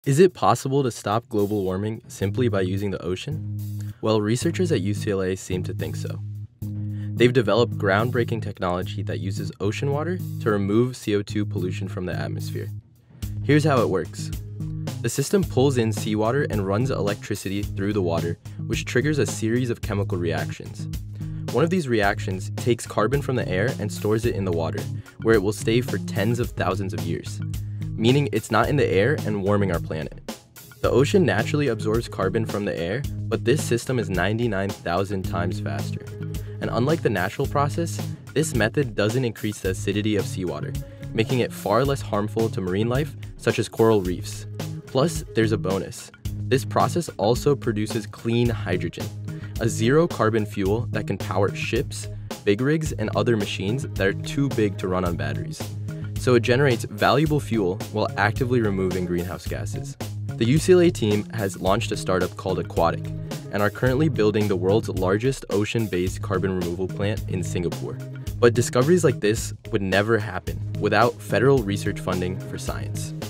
Is it possible to stop global warming simply by using the ocean? Well, researchers at UCLA seem to think so. They've developed groundbreaking technology that uses ocean water to remove CO2 pollution from the atmosphere. Here's how it works. The system pulls in seawater and runs electricity through the water, which triggers a series of chemical reactions. One of these reactions takes carbon from the air and stores it in the water, where it will stay for tens of thousands of years, meaning it's not in the air and warming our planet. The ocean naturally absorbs carbon from the air, but this system is 99,000 times faster. And unlike the natural process, this method doesn't increase the acidity of seawater, making it far less harmful to marine life, such as coral reefs. Plus, there's a bonus. This process also produces clean hydrogen, a zero-carbon fuel that can power ships, big rigs, and other machines that are too big to run on batteries. So it generates valuable fuel while actively removing greenhouse gases. The UCLA team has launched a startup called Aquatic and are currently building the world's largest ocean-based carbon removal plant in Singapore. But discoveries like this would never happen without federal research funding for science.